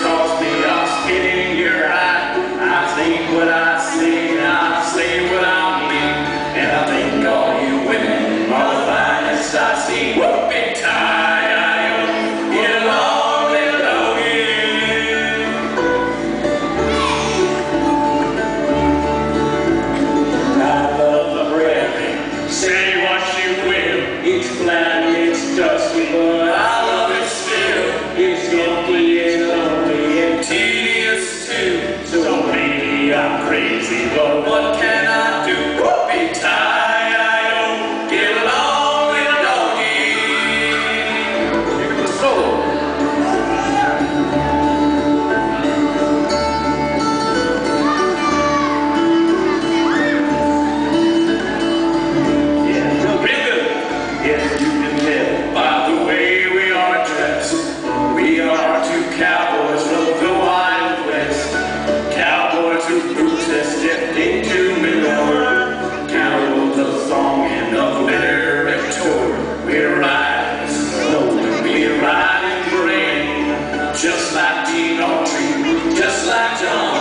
toss me off, spinning your eye. I think what I see, I say what I mean, and I think all you women are the finest I see. Whoopie tie, get along, little doggy. I love the prairie, say what you will. It's flat, it's dusty, but I love it still. It's funky, it's lonely, and tedious too. So maybe I'm crazy, but what can I do? Whoopie tie, get along, little doggy. Give it a solo. Yeah, real good. Yes, you can tell by the way we are dressed. We are two cowboys from the Wild West. Cowboys with boots that stepped into Middle. Carol the song and a literary tour. We're riding slow, we're riding rain, just like Dean Autry, just like John